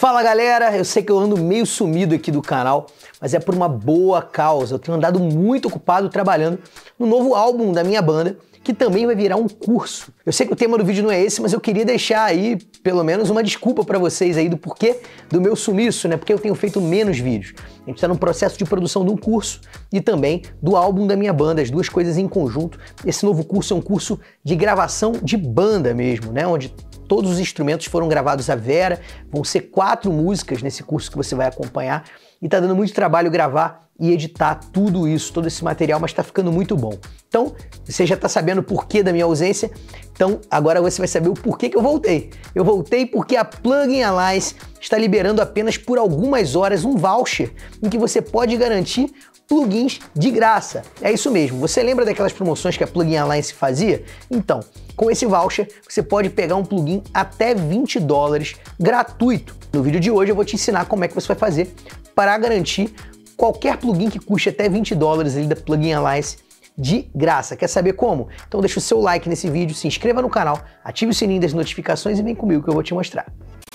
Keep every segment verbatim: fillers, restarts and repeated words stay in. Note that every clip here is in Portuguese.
Fala galera, eu sei que eu ando meio sumido aqui do canal, mas é por uma boa causa. Eu tenho andado muito ocupado trabalhando no novo álbum da minha banda, que também vai virar um curso. Eu sei que o tema do vídeo não é esse, mas eu queria deixar aí, pelo menos, uma desculpa pra vocês aí do porquê do meu sumiço, né? Porque eu tenho feito menos vídeos. A gente tá num processo de produção de um curso e também do álbum da minha banda, as duas coisas em conjunto. Esse novo curso é um curso de gravação de banda mesmo, né? Onde todos os instrumentos foram gravados à Vera, vão ser quatro músicas nesse curso que você vai acompanhar e tá dando muito trabalho gravar e editar tudo isso, todo esse material, mas tá ficando muito bom. Então, você já tá sabendo o porquê da minha ausência, então agora você vai saber o porquê que eu voltei. Eu voltei porque a Plugin Alliance está liberando apenas por algumas horas um voucher em que você pode garantir plugins de graça. É isso mesmo, você lembra daquelas promoções que a Plugin Alliance fazia? Então, com esse voucher, você pode pegar um plugin até vinte dólares gratuito. No vídeo de hoje eu vou te ensinar como é que você vai fazer para garantir qualquer plugin que custe até vinte dólares ali da Plugin Alliance de graça. Quer saber como? Então deixa o seu like nesse vídeo, se inscreva no canal, ative o sininho das notificações e vem comigo que eu vou te mostrar.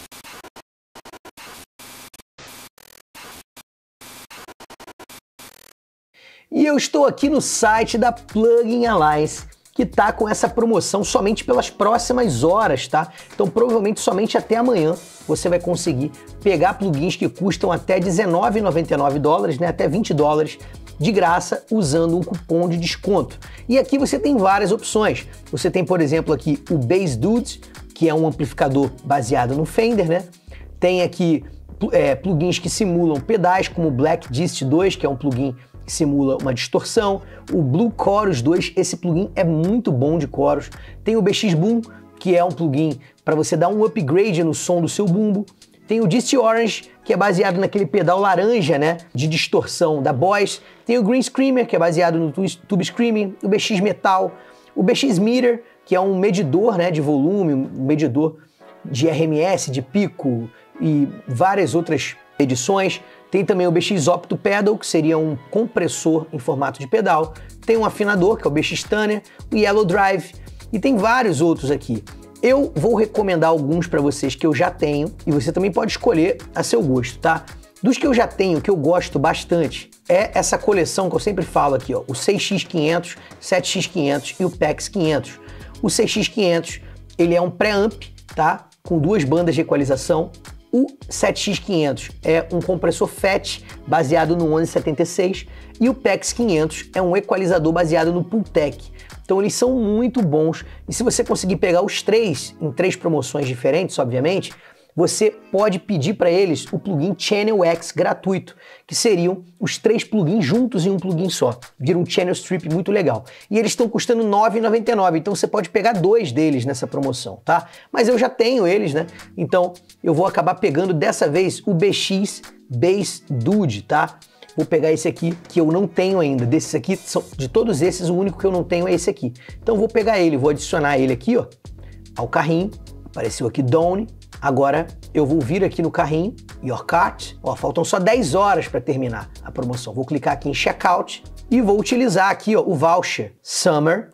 E eu estou aqui no site da Plugin Alliance, que tá com essa promoção somente pelas próximas horas, tá? Então provavelmente somente até amanhã você vai conseguir pegar plugins que custam até dezenove e noventa e nove dólares, né? Até vinte dólares de graça usando um cupom de desconto. E aqui você tem várias opções. Você tem, por exemplo, aqui o Bass Dude, que é um amplificador baseado no Fender, né? Tem aqui é, plugins que simulam pedais, como o Black Dist dois, que é um plugin que simula uma distorção, o Blue Chorus dois, esse plugin é muito bom de chorus. Tem o B X Boom, que é um plugin para você dar um upgrade no som do seu bumbo. Tem o Dist Orange, que é baseado naquele pedal laranja, né, de distorção da Boss. Tem o Green Screamer, que é baseado no Tube Screaming, o B X Metal, o B X Meter, que é um medidor, né, de volume, um medidor de R M S, de pico e várias outras edições. Tem também o B X Opto Pedal, que seria um compressor em formato de pedal. Tem um afinador, que é o B X Tuner, o Yellow Drive, e tem vários outros aqui. Eu vou recomendar alguns para vocês que eu já tenho, e você também pode escolher a seu gosto, tá? Dos que eu já tenho, que eu gosto bastante, é essa coleção que eu sempre falo aqui, ó, o seis X quinhentos, sete X quinhentos e o PAX quinhentos. O seis X quinhentos, ele é um pré-amp, tá? Com duas bandas de equalização. O sete X quinhentos é um compressor F E T baseado no onze setenta e seis e o PAX quinhentos é um equalizador baseado no Pultec. Então eles são muito bons e se você conseguir pegar os três em três promoções diferentes, obviamente, você pode pedir para eles o plugin Channel X gratuito, que seriam os três plugins juntos em um plugin só. Vira um Channel Strip muito legal. E eles estão custando nove reais e noventa e nove centavos, então você pode pegar dois deles nessa promoção, tá? Mas eu já tenho eles, né? Então eu vou acabar pegando dessa vez o B X Bass Dude, tá? Vou pegar esse aqui, que eu não tenho ainda. Desses aqui, são, de todos esses, o único que eu não tenho é esse aqui. Então vou pegar ele, vou adicionar ele aqui, ó, ao carrinho. Apareceu aqui Downe. Agora eu vou vir aqui no carrinho, Your Cart, ó, faltam só dez horas para terminar a promoção. Vou clicar aqui em Checkout e vou utilizar aqui, ó, o voucher Summer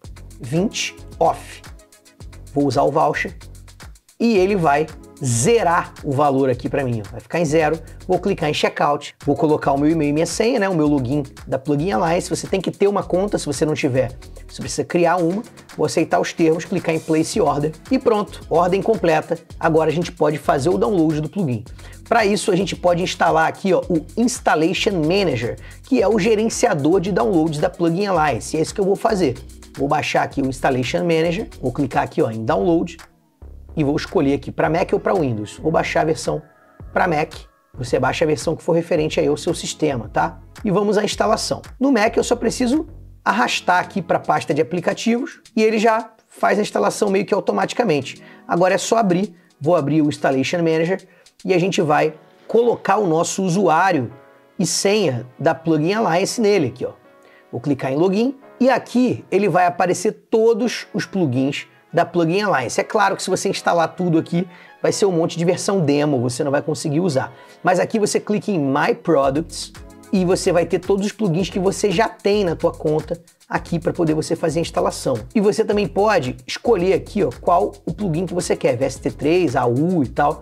vinte Off. Vou usar o voucher e ele vai zerar o valor aqui para mim, ó. Vai ficar em zero. Vou clicar em Checkout, vou colocar o meu e-mail e minha senha, né, o meu login da Plugin Alliance. Você tem que ter uma conta, se você não tiver, você precisa criar uma. Vou aceitar os termos, clicar em Place Order e pronto, ordem completa. Agora a gente pode fazer o download do plugin. Para isso a gente pode instalar aqui, ó, o Installation Manager, que é o gerenciador de downloads da Plugin Alliance. E é isso que eu vou fazer. Vou baixar aqui o Installation Manager, vou clicar aqui, ó, em Download e vou escolher aqui para Mac ou para Windows. Vou baixar a versão para Mac. Você baixa a versão que for referente aí ao seu sistema, tá? E vamos à instalação. No Mac eu só preciso arrastar aqui para a pasta de aplicativos e ele já faz a instalação meio que automaticamente. Agora é só abrir, vou abrir o Installation Manager e a gente vai colocar o nosso usuário e senha da Plugin Alliance nele aqui, ó. Vou clicar em Login e aqui ele vai aparecer todos os plugins da Plugin Alliance. É claro que se você instalar tudo aqui, vai ser um monte de versão demo, você não vai conseguir usar. Mas aqui você clica em My Products e você vai ter todos os plugins que você já tem na tua conta aqui para poder você fazer a instalação. E você também pode escolher aqui, ó, qual o plugin que você quer, V S T três, A U e tal.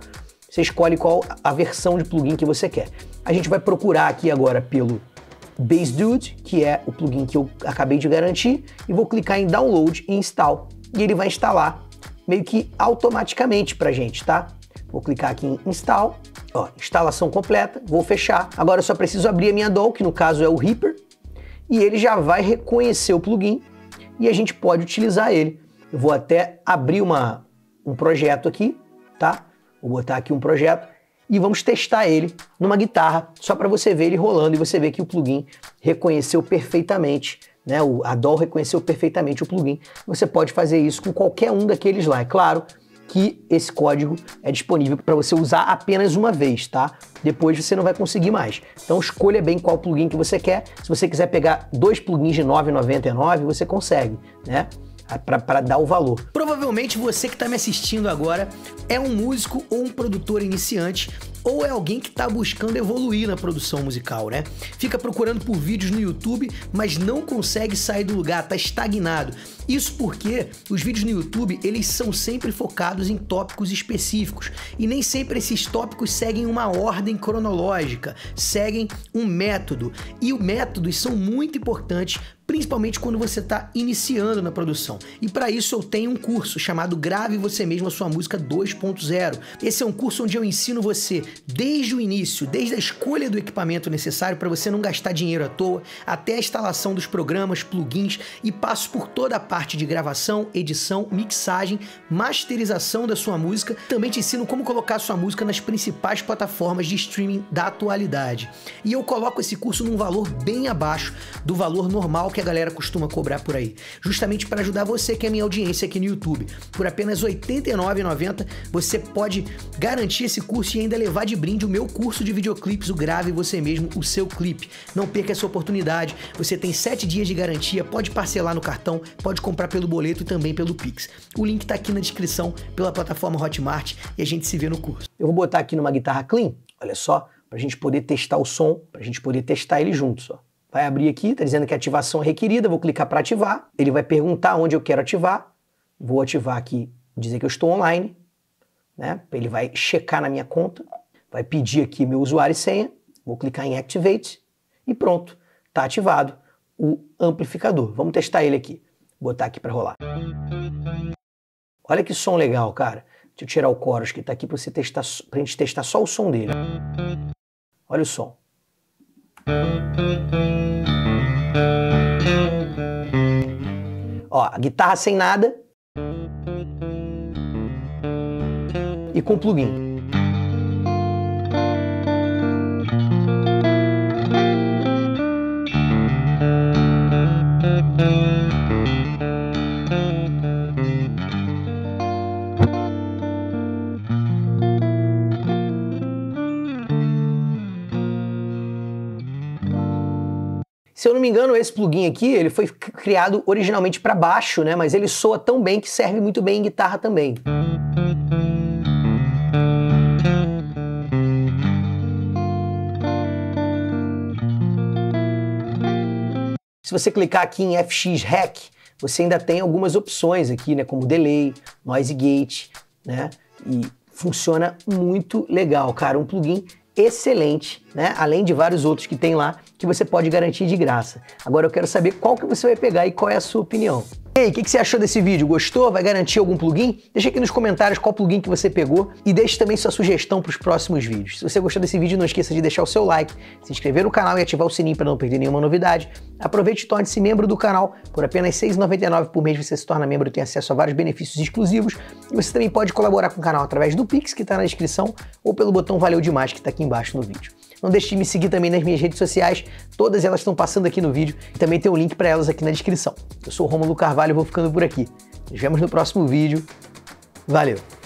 você escolhe qual a versão de plugin que você quer. A gente vai procurar aqui agora pelo Bassdude, que é o plugin que eu acabei de garantir, e vou clicar em Download e Install, e ele vai instalar meio que automaticamente pra gente, tá? Vou clicar aqui em Install, ó, instalação completa, vou fechar. Agora eu só preciso abrir a minha D A W, que no caso é o Reaper, e ele já vai reconhecer o plugin e a gente pode utilizar ele. Eu vou até abrir uma, um projeto aqui, tá? Vou botar aqui um projeto e vamos testar ele numa guitarra, só para você ver ele rolando e você ver que o plugin reconheceu perfeitamente, né? O, a D A W reconheceu perfeitamente o plugin. Você pode fazer isso com qualquer um daqueles lá, é claro que esse código é disponível para você usar apenas uma vez, tá? Depois você não vai conseguir mais. Então escolha bem qual plugin que você quer. Se você quiser pegar dois plugins de nove reais e noventa e nove centavos, você consegue, né? Para dar o valor. Provavelmente você que está me assistindo agora é um músico ou um produtor iniciante, ou é alguém que está buscando evoluir na produção musical, né? Fica procurando por vídeos no YouTube, mas não consegue sair do lugar, tá estagnado. Isso porque os vídeos no YouTube, eles são sempre focados em tópicos específicos, e nem sempre esses tópicos seguem uma ordem cronológica, seguem um método, e os métodos são muito importantes, principalmente quando você está iniciando na produção. E para isso eu tenho um curso chamado Grave Você Mesmo a Sua Música dois ponto zero. Esse é um curso onde eu ensino você desde o início, desde a escolha do equipamento necessário para você não gastar dinheiro à toa, até a instalação dos programas, plugins, e passo por toda a parte de gravação, edição, mixagem, masterização da sua música. Também te ensino como colocar sua música nas principais plataformas de streaming da atualidade. E eu coloco esse curso num valor bem abaixo do valor normal que a galera costuma cobrar por aí, justamente para ajudar você que é minha audiência aqui no YouTube. Por apenas oitenta e nove reais e noventa centavos você pode garantir esse curso e ainda levar de brinde o meu curso de videoclipes, o Grave Você Mesmo o Seu Clipe. Não perca essa oportunidade, você tem sete dias de garantia, pode parcelar no cartão, pode comprar pelo boleto e também pelo Pix. O link tá aqui na descrição pela plataforma Hotmart e a gente se vê no curso. Eu vou botar aqui numa guitarra clean, olha só, pra gente poder testar o som, pra gente poder testar ele juntos, ó. Vai abrir aqui, tá dizendo que a ativação é requerida, vou clicar para ativar, ele vai perguntar onde eu quero ativar, vou ativar aqui, dizer que eu estou online, né? Ele vai checar na minha conta, vai pedir aqui meu usuário e senha, vou clicar em Activate e pronto, tá ativado o amplificador. Vamos testar ele aqui, vou botar aqui para rolar. Olha que som legal, cara. Deixa eu tirar o chorus que tá aqui para você testar, pra gente testar só o som dele. Olha o som. Ó, a guitarra sem nada e com plugin. Se eu não me engano, esse plugin aqui, ele foi criado originalmente para baixo, né? Mas ele soa tão bem que serve muito bem em guitarra também. Se você clicar aqui em F X Hack, você ainda tem algumas opções aqui, né? Como Delay, Noise Gate, né? E funciona muito legal, cara. Um plugin excelente, né? Além de vários outros que tem lá, que você pode garantir de graça. Agora eu quero saber qual que você vai pegar e qual é a sua opinião. E aí, o que, que você achou desse vídeo? Gostou? Vai garantir algum plugin? Deixa aqui nos comentários qual plugin que você pegou e deixe também sua sugestão para os próximos vídeos. Se você gostou desse vídeo, não esqueça de deixar o seu like, se inscrever no canal e ativar o sininho para não perder nenhuma novidade. Aproveite e torne-se membro do canal. Por apenas seis reais e noventa e nove centavos por mês você se torna membro e tem acesso a vários benefícios exclusivos. E você também pode colaborar com o canal através do Pix, que está na descrição, ou pelo botão Valeu Demais, que está aqui embaixo no vídeo. Não deixe de me seguir também nas minhas redes sociais, todas elas estão passando aqui no vídeo e também tem um link para elas aqui na descrição. Eu sou o Rômulo Carvalho e vou ficando por aqui. Nos vemos no próximo vídeo. Valeu!